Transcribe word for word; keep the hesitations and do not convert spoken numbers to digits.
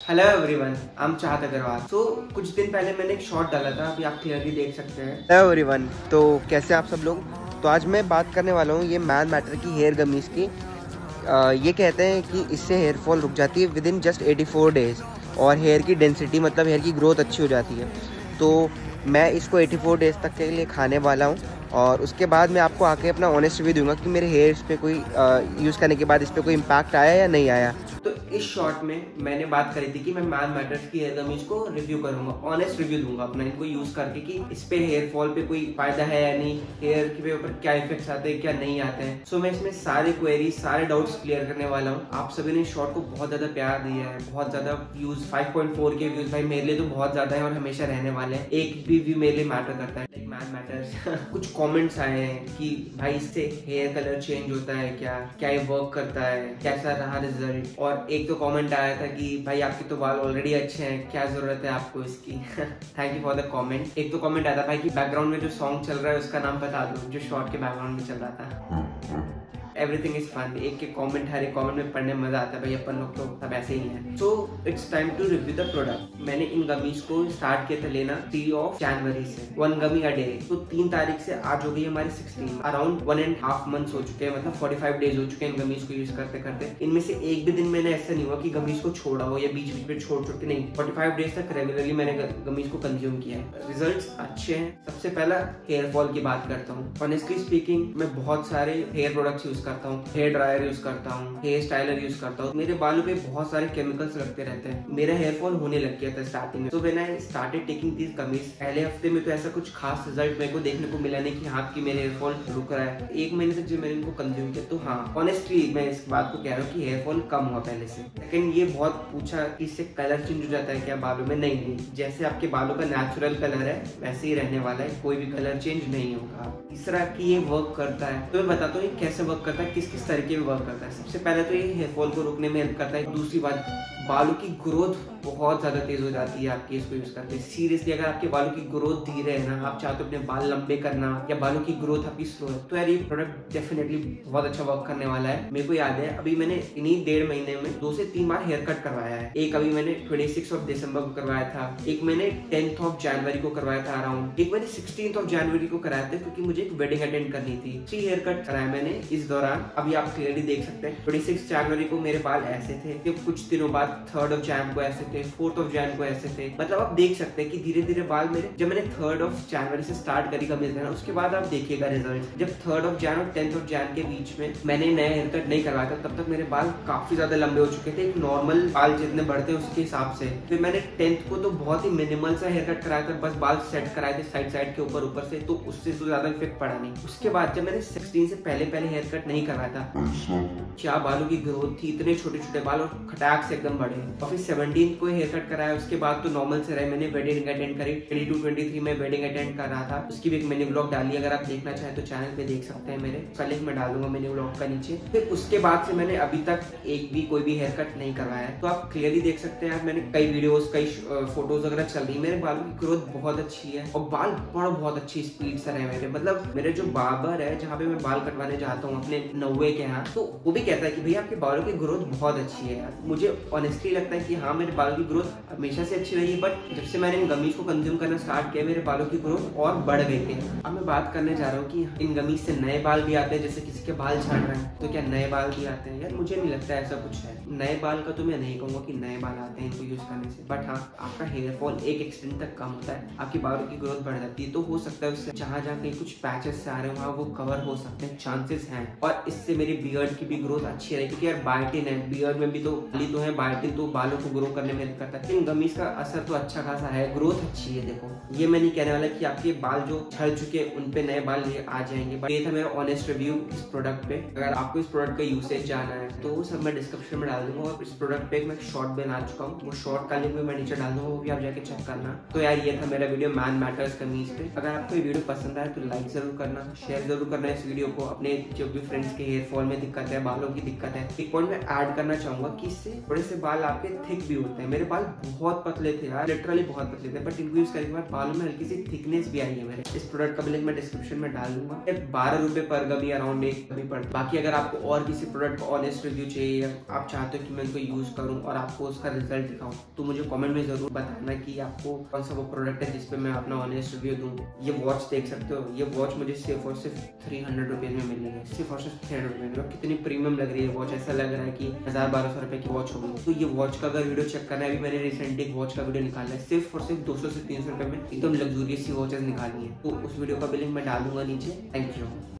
Hello everyone, I am चाहत अग्रवाल। तो कुछ दिन पहले मैंने एक शॉट डाला था, अभी आप क्लियरली देख सकते हैं। हेलो एवरीवन, तो कैसे आप सब लोग। तो आज मैं बात करने वाला हूँ ये मैन मैटर की हेयर गमीज की। आ, ये कहते हैं कि इससे हेयर फॉल रुक जाती है within just eighty four days और हेयर की डेंसिटी मतलब हेयर की ग्रोथ अच्छी हो जाती है। तो मैं इसको एटी फोर डेज तक के लिए खाने वाला हूँ और उसके बाद मैं आपको आके अपना ऑनेस्ट रिव्यू दूंगा कि मेरे हेयर्स पे कोई यूज़ करने के बाद इस पर कोई इम्पैक्ट आया या नहीं आया। तो इस शॉर्ट में मैंने बात करी थी कि मैं मैन मैटर्स की हेयर गमीज को रिव्यू करूंगा, ऑनेस्ट रिव्यू दूंगा अपना इनको यूज करके कि इस पे हेयर फॉल पे कोई फायदा है या नहीं, हेयर के ऊपर क्या इफेक्ट्स आते हैं क्या नहीं आते हैं। सो मैं इसमें सारे क्वेरीज सारे डाउट्स क्लियर करने वाला हूँ। आप सभी ने इस शॉर्ट को बहुत ज्यादा प्यार दिया है, बहुत ज्यादा व्यूज फाइव पॉइंट फोर के व्यूज भाई मेरे लिए तो बहुत ज्यादा है और हमेशा रहने वाले हैं। एक भी व्यू मेरे लिए मैटर करता है, लाइक मैन मैटर्स। कुछ कॉमेंट्स आए हैं कि भाई इससे हेयर कलर चेंज होता है क्या, क्या ये वर्क करता है, कैसा रहा रिजल्ट। और एक तो कमेंट आया था कि भाई आपके तो बाल ऑलरेडी अच्छे हैं, क्या जरूरत है आपको इसकी। Thank you for the comment. एक तो कमेंट आया था भाई कि बैकग्राउंड में जो सॉन्ग चल रहा है उसका नाम बता दो, जो शॉर्ट के बैकग्राउंड में चल रहा था। Everything is fun. एक एक कमेंट हर एक कमेंट में पढ़ने में मजा आता है भाई, अपन लोग तो सब ऐसे ही हैं। So it's time to review the product. मैंने इन गमीज को स्टार्ट किया था लेना थ्री ऑफ जनवरी से, वन गमी अ डे। तो तीन तारीख से आज हो गई हमारी sixteen, around one and half months हो चुके हैं, मतलब फोर्टी फाइव डेज हो चुके हैं इन गमीज को यूज करते करते। इनमें से एक भी दिन मैंने ऐसा नहीं हुआ कि गमीज को छोड़ा हो या बीच बीच में छोड़ छोड़ के, नहीं, फोर्टी फाइव डेज तक रेगुलरली मैंने गमीज को कंज्यूम किया है। रिजल्ट्स अच्छे हैं। सबसे पहला हेयर फॉल की बात करता हूँ। ऑनेस्टली स्पीकिंग मैं बहुत सारे हेयर प्रोडक्ट्स यूज करता हूँ, हेयर ड्रायर यूज करता हूँ, हेयर स्टाइलर यूज करता हूँ। मेरे बालों पे बहुत सारे केमिकल्स लगते रहते हैं। मेरा हेयर फॉल होने लग गया था स्टार्टिंग में। तो when I started taking this gummies, पहले हफ्ते में तो ऐसा कुछ खास रिजल्ट मेरे को देखने को मिला नहीं कि हाँ कि मेरे हेयर फॉल रुक रहा है। एक महीने तक जब मैंने इनको कंज्यूम किया तो हाँ ऑनेस्टली मैं इस बात को कह रहा हूँ कि हेयर फॉल कम हुआ पहले से। लेकिन ये बहुत पूछा कि इससे कलर चेंज हो जाता है क्या बालों में, नहीं नहीं, जैसे आपके बालों का नेचुरल कलर है वैसे ही रहने वाला है, कोई भी कलर चेंज नहीं होगा। तीसरा कि ये वर्क करता है, तो मैं बताता हूँ ये कैसे वर्क करता है, किस किस तरीके में वर्क करता है। सबसे पहले तो ये हेयर फॉल को रोकने में हेल्प करता है। दूसरी बात, बालों की ग्रोथ बहुत ज्यादा तेज हो जाती है आपकी इसको यूज करके। सीरियसली अगर आपके बालों की ग्रोथ धीरे है ना, आप चाहते हो अपने बाल लंबे करना या बालों की ग्रोथ आपकी स्लो है, तो यार ये प्रोडक्ट डेफिनेटली बहुत अच्छा वर्क करने वाला है। मेरे को याद है अभी मैंने इन्हीं डेढ़ महीने में दो से तीन बार हेयर कट करवाया है। एक अभी मैंने ट्वेंटी सिक्स ऑफ दिसंबर को करवाया था, एक मैंने टेंथ ऑफ जनवरी को करवाया था अराउंड, एक मैंने सिक्सटीन ऑफ जनवरी को कराया था क्योंकि मुझे एक वेडिंग अटेंड करनी थी। थ्री हेयर कट कराया मैंने इस दौरान। अभी आप क्लियरली देख सकते हैं ट्वेंटी सिक्स जनवरी को मेरे बाल ऐसे थे, फिर कुछ दिनों बाद थर्ड ऑफ जैन को ऐसे थे, फोर्थ ऑफ जैन को ऐसे थे। मतलब आप देख सकते हैं कि धीरे धीरे बाल मेरे, जब मैंने थर्ड ऑफ जनवरी से स्टार्ट करी गमीज लेना, उसके बाद आप देखिएगा रिजल्ट। जब थर्ड ऑफ जैन और टेंथ ऑफ जैन के बीच में मैंने नया हेयर कट नहीं करवाया था, तब तक मेरे बाल काफी ज्यादा लंबे हो चुके थे, एक नॉर्मल बाल जितने बढ़ते हैं उसके हिसाब से। फिर मैंने टेंथ को तो बहुत ही मिनिमल सा हेयर कट कराया था, बस बाल सेट कराए थे साइड साइड के ऊपर ऊपर से, तो उससे तो ज्यादा इफेक्ट पड़ा नहीं। उसके बाद जब मैंने सिक्सटीन से पहले पहले हेयर कट नहीं करवाया था, क्या बालों की ग्रोथ थी, इतने छोटे छोटे बाल और खटाक से एकदम बड़े। और फिर सेवनटीन को हेयर कट कराया, उसके बाद तो नॉर्मल से रहे। मैंने वेडिंग अटेंड करी, ट्वेंटी टू ट्वेंटी थ्री में वेडिंग अटेंड कर रहा था, उसकी भी एक मैंने व्लॉग डाली, अगर आप देखना चाहें तो चैनल पे देख सकते हैं मेरे, उसका लिंक मैं डाल दूंगा मैंने व्लॉग का नीचे। फिर उसके बाद से मैंने अभी तक एक भी कोई भी हेयर कट नहीं करवाया है। तो आप क्लियरली देख सकते हैं, मैंने कई वीडियोस कई फोटोज वगैरह चल रही है, मेरे बालों की ग्रोथ बहुत अच्छी है और बाल बड़ा बहुत अच्छी स्पीड से रहे मेरे। मतलब मेरे जो बार्बर है जहाँ पे मैं बाल कटवाने जाता हूँ अपने नौवे के यहाँ, तो वो भी कहता है कि भैया आपके बालों की ग्रोथ बहुत अच्छी है यार। मुझे ऑनेस्टली लगता है कि हाँ मेरे बालों की ग्रोथ हमेशा से अच्छी रही है, बट जब से मैंने इन गमीज को कंज्यूम करना स्टार्ट किया मेरे बालों की ग्रोथ और बढ़ गई थी। अब मैं बात करने जा रहा हूँ कि इन गमीज से नए बाल भी आते हैं, जैसे किसी के बाल झड़ रहे हैं तो क्या नए बाल भी आते हैं? यार मुझे नहीं लगता ऐसा कुछ है। नए बाल का तो मैं नहीं कहूँगा कि नए बाल आते हैं इनको यूज करने से, बट हाँ आपका हेयर फॉल एक एक्सटेंट तक कम होता है, आपकी बालों की ग्रोथ बढ़ जाती है। तो हो सकता है उससे जहाँ जहाँ कहीं कुछ पैचेस से आ रहे हैं वहाँ वो कवर हो सकते हैं, चांसेस हैं। और इससे मेरी बियर्ड की भी ग्रोथ अच्छी रही, क्योंकि यार बायोटिन है बियर्ड में भी, तो बाली तो है, बायोटिन तो बालों को ग्रो करने में हेल्प करता है। इन गमीज का असर तो अच्छा खासा है, ग्रोथ अच्छी है। देखो ये मैं नहीं कहने वाला कि आपके बाल जो झड़ चुके उन पे नए बाल आ जाएंगे, बट ये था मेरा ऑनेस्ट रिव्यू इस प्रोडक्ट पे। अगर आपको इस प्रोडक्ट का यूसेज जाना है तो वो सब मैं डिस्क्रिप्शन में डाल दूंगा, और इस प्रोडक्ट पे मैं शॉर्ट बना चुका हूँ, वो शॉर्ट का लिंक भी मैं नीचे डाल दूंगा, वो भी आप जाके चेक करना। तो यार ये था मेरा वीडियो मैन मैटर्स गमीज पे। अगर आपको ये वीडियो पसंद आए तो लाइक जरूर करना, शेयर जरूर करना इस वीडियो को अपने जो भी फ्रेंड्स के हेयर फॉल में दिक्कत है, बालों की दिक्कत है। एक पॉइंट में ऐड करना चाहूंगा कि इससे थोड़े से बाल आपके थिक भी होते हैं। मेरे बाल बहुत पतले थे यार, लिटरली बहुत पतले थे, बट इनको यूज करने के बाद बालों में हल्की सी थिकनेस भी आई है मेरे। इस प्रोडक्ट का लिंक मैं डिस्क्रिप्शन में डाल दूंगा। बारह रुपए पर गमी अराउंड एक गमी पड़। बाकी अगर आपको और किसी प्रोडक्ट का ऑनेस्ट रिव्यू चाहिए, आप चाहते हो कि मैं इनको यूज करूँ और आपको उसका रिजल्ट दिखाऊं, तो मुझे कॉमेंट में जरूर बताना कि आपको कौन सा वो प्रोडक्ट है जिसपे मैं अपना ऑनेस्ट रिव्यू दूं। ये वॉच देख सकते हो, ये वॉच मुझे सिर्फ और सिर्फ थ्री हंड्रेड रुपीज में मिल रही है, सिर्फ और सिर्फ थ्री हंड्रेड रुपीज में। कितनी प्रीमियम लग रही है वॉच, ऐसा लग रहा है कि हजार बारह सौ रुपए की वॉच होगी। तो ये वॉच का अगर वीडियो चेक करना है, अभी मैंने रिसेंटली एक वॉच का वीडियो निकाला है, सिर्फ और सिर्फ दो सौ से तीन सौ रुपए में एकदम लग्जूरियस सी वॉचेस निकाली है। तो उस वीडियो का भी लिंक मैं डाल दूंगा नीचे। Thank you.